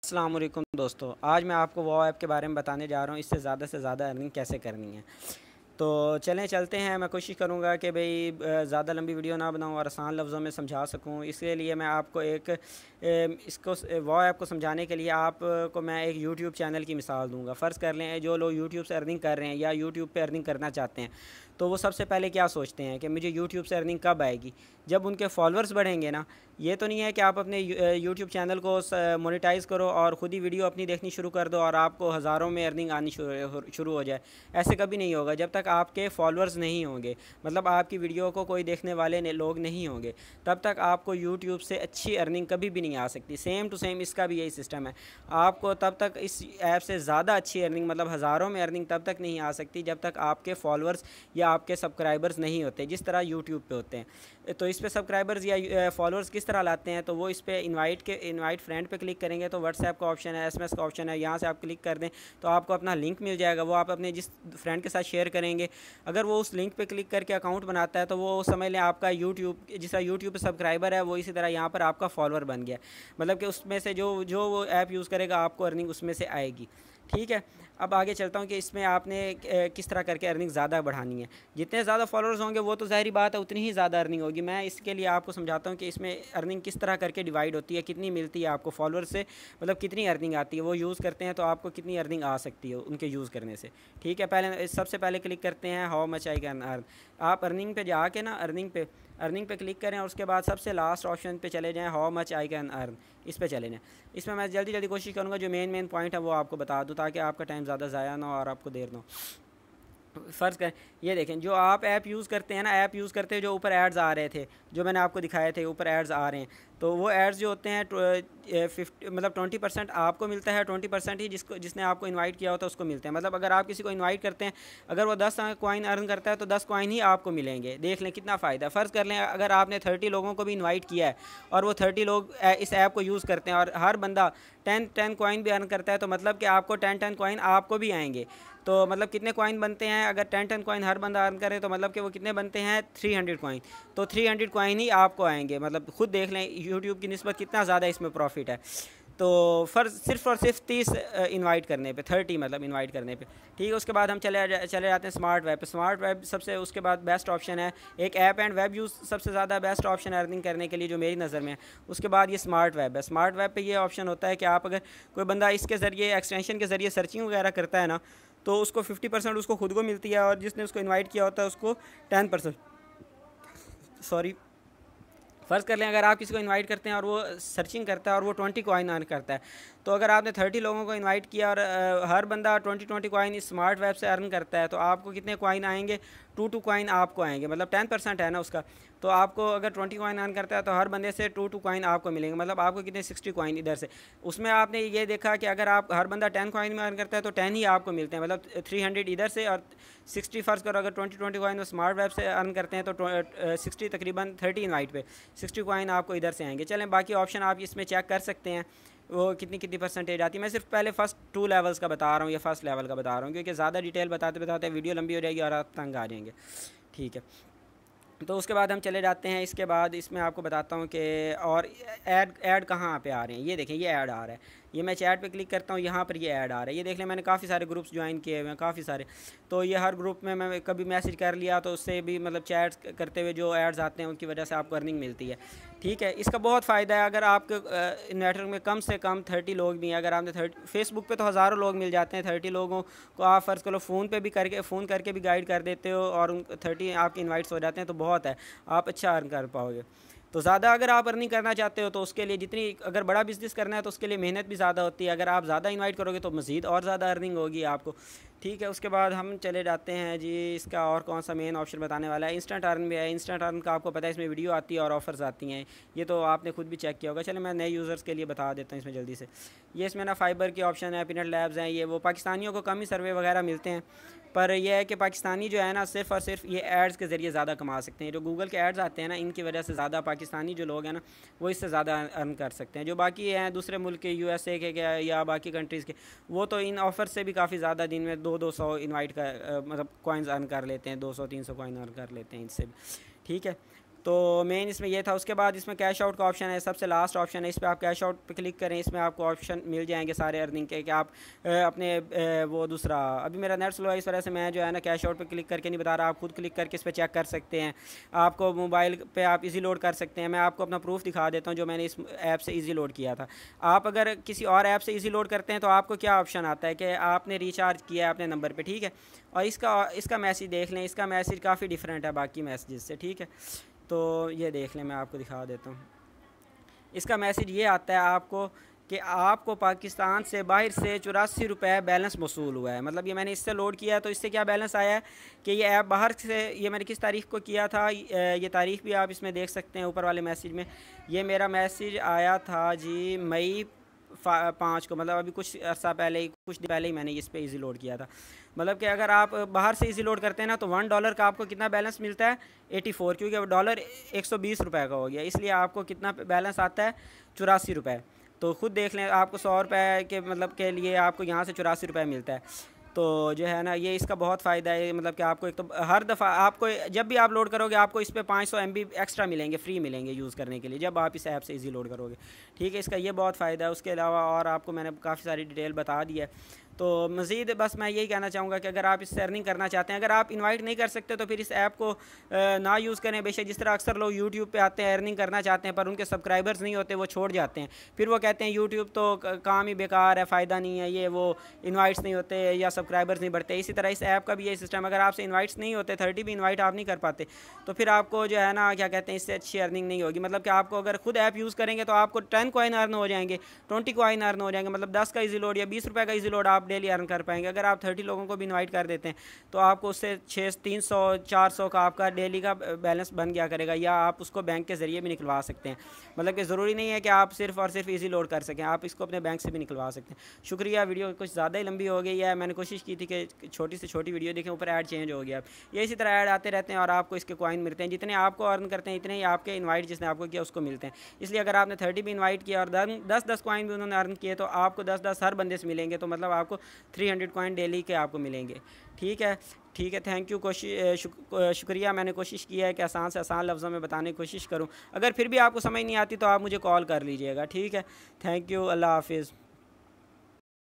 अस्सलाम वालेकुम दोस्तों, आज मैं आपको Wowapp के बारे में बताने जा रहा हूँ। इससे ज़्यादा अर्निंग कैसे करनी है। तो चलते हैं। मैं कोशिश करूँगा कि भाई ज़्यादा लंबी वीडियो ना बनाऊँ और आसान लफ्ज़ों में समझा सकूँ। इसके लिए मैं आपको इसको Wowapp को समझाने के लिए आपको मैं एक यूट्यूब चैनल की मिसाल दूँगा। फ़र्ज़ कर लें जो लोग यूट्यूब से अर्निंग कर रहे हैं या यूट्यूब पे अर्निंग करना चाहते हैं, तो वो सबसे पहले क्या सोचते हैं कि मुझे यूट्यूब से अर्निंग कब आएगी, जब उनके फॉलोअर्स बढ़ेंगे ना। ये तो नहीं है कि आप अपने यूट्यूब चैनल को मोनेटाइज़ करो और ख़ुद ही वीडियो अपनी देखनी शुरू कर दो और आपको हज़ारों में अर्निंग आनी शुरू हो जाए। ऐसे कभी नहीं होगा जब तक आपके फॉलोअर्स नहीं होंगे, मतलब आपकी वीडियो को कोई देखने वाले लोग नहीं होंगे, तब तक आपको यूट्यूब से अच्छी अर्निंग कभी भी नहीं आ सकती। सेम टू सेम इसका भी यही सिस्टम है। आपको तब तक इस ऐप से ज़्यादा अच्छी अर्निंग, मतलब हज़ारों में अर्निंग तब तक नहीं आ सकती जब तक आपके फॉलोअर्स या आपके सब्सक्राइबर्स नहीं होते, जिस तरह यूट्यूब पे होते हैं। तो इस पे सब्सक्राइबर्स या फॉलोअर्स किस तरह लाते हैं, तो वो इस पे इनवाइट फ्रेंड पे क्लिक करेंगे तो व्हाट्सएप का ऑप्शन है, एसएमएस का ऑप्शन है। यहाँ से आप क्लिक कर दें तो आपको अपना लिंक मिल जाएगा। वो आप अपने जिस फ्रेंड के साथ शेयर करेंगे, अगर वो उस लिंक पे क्लिक करके अकाउंट बनाता है तो वो समझ लें आपका जिस तरह यूट्यूब पे सब्सक्राइबर है, वो इसी तरह यहाँ पर आपका फॉलोअर बन गया। मतलब कि उसमें से जो वो ऐप यूज़ करेगा आपको अर्निंग उसमें से आएगी। ठीक है, अब आगे चलता हूँ कि इसमें आपने किस तरह करके अर्निंग ज़्यादा बढ़ानी है। जितने ज़्यादा फॉलोअर्स होंगे वो तो ज़ाहिर बात है उतनी ही ज़्यादा अर्निंग होगी। मैं इसके लिए आपको समझाता हूँ कि इसमें अर्निंग किस तरह करके डिवाइड होती है, कितनी मिलती है आपको फॉलोअर से, मतलब कितनी अर्निंग आती है। वो यूज़ करते हैं तो आपको कितनी अर्निंग आ सकती है उनके यूज़ करने से। ठीक है, सबसे पहले क्लिक करते हैं how much I can earn. आप अर्निंग पे जाके ना अर्निंग पे क्लिक करें और उसके बाद सबसे लास्ट ऑप्शन पे चले जाएँ, how much I can earn, इस पे चले जाएँ। इसमें मैं जल्दी कोशिश करूँगा जो मेन पॉइंट है वो आपको बता दूँ, ताकि आपका टाइम ज़्यादा ज़ाया ना हो और आपको देर ना हो। फ़र्ज़ करें, ये देखें जो आप ऐप यूज़ करते हैं ना, ऐप यूज़ करते हैं, जो ऊपर एड्स आ रहे थे, जो मैंने आपको दिखाए थे, ऊपर एड्स आ रहे हैं, तो वो एड्स जो होते हैं 20% आपको मिलता है, 20% ही जिसने आपको इनवाइट किया होता है उसको मिलते हैं। मतलब अगर आप किसी को इनवाइट करते हैं, अगर वो 10 कॉइन अर्न करता है तो 10 कॉइन ही आपको मिलेंगे। देख लें कितना फ़ायदा। फ़र्ज़ कर लें अगर आपने 30 लोगों को भी इन्वाइट किया है और वो 30 लोग इस ऐप को यूज़ करते हैं और हर बंदा 10 कॉइन भी अर्न करता है, तो मतलब कि आपको 10 कॉइन आपको भी आएंगे। तो मतलब कितने कॉइन बनते हैं, अगर 10 कॉइन हर बंदा अर्न करे तो मतलब कि वो कितने बनते हैं, 300 कॉइन। तो 300 कॉइन ही आपको आएंगे। मतलब खुद देख लें यूट्यूब की निस्बत कितना ज़्यादा इसमें प्रॉफिट है। तो सिर्फ और सिर्फ 30 इनवाइट करने पे, 30 मतलब इनवाइट करने पे। ठीक है, उसके बाद हम चले जाते हैं स्मार्ट वेब पे। स्मार्ट वेब सबसे उसके बाद बेस्ट ऑप्शन है। एक ऐप एंड वेब यूज़ सबसे ज़्यादा बेस्ट ऑप्शन है अर्निंग करने के लिए जो मेरी नज़र में है। उसके बाद ये स्मार्ट वेब है। स्मार्ट वेब पे ये ऑप्शन होता है कि आप अगर कोई बंदा इसके ज़रिए एक्सटेंशन के ज़रिए सर्चिंग वगैरह करता है ना, तो उसको 50% उसको खुद को मिलती है और जिसने उसको इन्वाइट किया होता है उसको 10%, सॉरी, फ़र्ज़ कर लें अगर आप किसी को इनवाइट करते हैं और वो सर्चिंग करता है और वो 20 कॉइन अर्न करता है, तो अगर आपने 30 लोगों को इनवाइट किया और हर बंदा 20 कॉइन इस स्मार्ट वेब से अर्न करता है, तो आपको कितने कॉइन आएंगे, 2 कॉइन आपको आएंगे। मतलब 10% है ना उसका, तो आपको अगर 20 कॉइन अर्न करता है तो हर बंदे से 2 कॉइन आपको मिलेंगे। मतलब आपको कितने 60 कॉइन इधर से। उसमें आपने ये देखा कि अगर आप हर बंदा 10 कॉइन में अर्न करता है तो 10 ही आपको मिलते हैं। मतलब 300 इधर से और 60 फ़र्ज़ करो अगर 20 कॉइन स्मार्ट वेब से अर्न करते हैं तो 60 तकरीबन 30 इनवाइट पे 60 कॉइन आपको इधर से आएंगे। चलें बाकी ऑप्शन आप इसमें चेक कर सकते हैं वो कितनी परसेंटेज आती है। मैं सिर्फ पहले फर्स्ट 2 लेवल्स का बता रहा हूँ या फर्स्ट लेवल का बता रहा हूँ, क्योंकि ज़्यादा डिटेल बताते वीडियो लंबी हो जाएगी और आप तंग आ जाएंगे। ठीक है, तो उसके बाद हम चले जाते हैं। इसके बाद इसमें आपको बताता हूँ कि और ऐड कहाँ पे आ रहे हैं। ये देखें ये ऐड आ रहा है, ये मैं चैट पे क्लिक करता हूँ, यहाँ पर ये ऐड आ रहा है। ये देख लें मैंने काफ़ी सारे ग्रुप्स ज्वाइन किए हुए हैं, काफ़ी सारे। तो ये हर ग्रुप में मैं कभी मैसेज कर लिया तो उससे भी मतलब चैट करते हुए जो ऐड्स आते हैं उनकी वजह से आपको अर्निंग मिलती है। ठीक है, इसका बहुत फ़ायदा है। अगर आपके नेटवर्क में कम से कम 30 लोग भी हैं, अगर आपने फेसबुक पे तो हज़ारों लोग मिल जाते हैं, 30 लोगों को आप फ़र्ज़ करो फ़ोन करके भी गाइड कर देते हो और उन 30 आपके इन्वाइट्स हो जाते हैं, तो बहुत है, आप अच्छा अर्न कर पाओगे। तो ज़्यादा अगर आप अर्निंग करना चाहते हो तो उसके लिए अगर बड़ा बिज़नेस करना है तो उसके लिए मेहनत भी ज़्यादा होती है। अगर आप ज़्यादा इनवाइट करोगे तो मज़ीद और ज़्यादा अर्निंग होगी आपको। ठीक है, उसके बाद हम चले जाते हैं जी, इसका और कौन सा मेन ऑप्शन बताने वाला है। इंस्टेंट अर्न भी है। इंस्टेंट अर्न का आपको पता है इसमें वीडियो आती है और ऑफ़र्स आती हैं, ये तो आपने खुद भी चेक किया होगा। चले मैं नए यूज़र्स के लिए बता देता हूँ इसमें जल्दी से। ये इसमें ना फाइबर के ऑप्शन है, पीनट लैब्स हैं, ये वो पाकिस्तानियों को कम ही सर्वे वगैरह मिलते हैं, पर यह है कि पाकिस्तानी जो है ना सिर्फ़ और सिर्फ ये एड्स के ज़रिए ज़्यादा कमा सकते हैं। जो गूगल के एड्स आते हैं ना, इनकी वजह से ज़्यादा पाकिस्तानी जो लोग हैं ना वो इससे ज़्यादा अर्न कर सकते हैं। जो बाकी हैं दूसरे मुल्क के, USA के या बाकी कंट्रीज़ के, वो तो इन ऑफ़र से भी काफ़ी ज़्यादा दिन में 200 इनवाइट का मतलब कॉइन्स अर्न कर लेते हैं, 200-300 कॉइन अर्न कर लेते हैं इनसे भी। ठीक है, तो मेन इसमें ये था। उसके बाद इसमें कैश आउट का ऑप्शन है, सबसे लास्ट ऑप्शन है, इस पर आप कैश आउट पे क्लिक करें। इसमें आपको ऑप्शन मिल जाएंगे सारे अर्निंग के कि आप अपने वो दूसरा, अभी मेरा नेट स्लो है इस वजह से मैं जो है ना कैश आउट पे क्लिक करके नहीं बता रहा, आप खुद क्लिक करके इस पर चेक कर सकते हैं। आपको मोबाइल पे आप इजी लोड कर सकते हैं। मैं आपको अपना प्रूफ दिखा देता हूँ जो मैंने इस ऐप से इजी लोड किया था। आप अगर किसी और ऐप से इजी लोड करते हैं तो आपको क्या ऑप्शन आता है कि आपने रिचार्ज किया है अपने नंबर पे, ठीक है, और इसका मैसेज देख लें। इसका मैसेज काफ़ी डिफरेंट है बाकी मैसेज से, ठीक है। तो ये देख लें, मैं आपको दिखा देता हूँ। इसका मैसेज ये आता है आपको कि आपको पाकिस्तान से बाहर से 84 रुपये बैलेंस मौसूल हुआ है। मतलब ये मैंने इससे लोड किया है तो इससे क्या बैलेंस आया है कि ये ऐप बाहर से, ये मैंने किस तारीख़ को किया था, ये तारीख़ भी आप इसमें देख सकते हैं ऊपर वाले मैसेज में। ये मेरा मैसेज आया था जी मई 5 को, मतलब अभी कुछ अर्सा पहले ही, कुछ दिन पहले ही मैंने इस पर ईजी लोड किया था। मतलब कि अगर आप बाहर से ईजी लोड करते हैं ना तो $1 का आपको कितना बैलेंस मिलता है, 84, क्योंकि डॉलर 120 रुपये का हो गया, इसलिए आपको कितना बैलेंस आता है, 84 रुपये। तो ख़ुद देख लें, आपको 100 रुपये के मतलब के लिए आपको यहाँ से 84 रुपये मिलता है। तो जो है ना ये इसका बहुत फ़ायदा है। मतलब कि आपको एक तो हर दफ़ा आपको जब भी आप लोड करोगे आपको इस पर 500 MB एक्स्ट्रा मिलेंगे, फ्री मिलेंगे यूज़ करने के लिए जब आप इस ऐप से इजी लोड करोगे, ठीक है। इसका ये बहुत फ़ायदा है। उसके अलावा और आपको मैंने काफ़ी सारी डिटेल बता दी है। तो मज़ीद बस मैं यही कहना चाहूँगा कि अगर आप इससे अर्निंग करना चाहते हैं, अगर आप इनवाइट नहीं कर सकते तो फिर इस ऐप को ना यूज़ करें। बेशक जिस तरह अक्सर लोग यूट्यूब पे आते हैं, अर्निंग करना चाहते हैं पर उनके सब्सक्राइबर्स नहीं होते, वो छोड़ जाते हैं। फिर वो कहते हैं यूट्यूब तो काम ही बेकार है, फ़ायदा नहीं है, ये वो इन्वाइट्स नहीं होते या सब्सक्राइबर्स नहीं बढ़ते। इसी तरह इस ऐप का भी यही सिस्टम, अगर आपसे इन्वाइट्स नहीं होते, 30 भी इन्वाइट आप नहीं कर पाते, तो फिर आपको जो है ना क्या कहते हैं, इससे अच्छी अर्निंग नहीं होगी। मतलब कि आपको अगर खुद ऐप यूज़ करेंगे तो आपको 10 कॉइन अर्न हो जाएंगे, 20 कॉइन अर्न हो जाएंगे। मतलब 10 का ईजी लोड या 20 रुपये का ईजी लोड आप डेली अर्न कर पाएंगे। अगर आप 30 लोगों को भी इनवाइट कर देते हैं तो आपको उससे 300-400 का आपका डेली का बैलेंस बन गया करेगा, या आप उसको बैंक के ज़रिए भी निकलवा सकते हैं। मतलब कि ज़रूरी नहीं है कि आप सिर्फ और सिर्फ इजी लोड कर सकें, आप इसको अपने बैंक से भी निकलवा सकते हैं। शुक्रिया, वीडियो कुछ ज़्यादा ही लंबी हो गई है। मैंने कोशिश की थी कि छोटी से छोटी वीडियो देखें, ऊपर ऐड चेंज हो गया। ये इसी तरह ऐड आते रहते हैं और आपको इसके कॉइन मिलते हैं। जितने आपको अर्न करते हैं इतने ही आपके इन्वाइट जिसने आपको किया उसको मिलते हैं। इसलिए अगर आपने 30 भी इन्वाइट किया और 10-10 कॉइन भी उन्होंने अर्न किए तो आपको 10-10 हर बंदे से मिलेंगे, तो मतलब आपको 300 कॉइन डेली के आपको मिलेंगे। ठीक है, ठीक है, थैंक यू। शुक्रिया। मैंने कोशिश किया है कि आसान से आसान लफ्ज़ों में बताने की कोशिश करूं। अगर फिर भी आपको समझ नहीं आती तो आप मुझे कॉल कर लीजिएगा, ठीक है। थैंक यू, अल्लाह हाफिज़।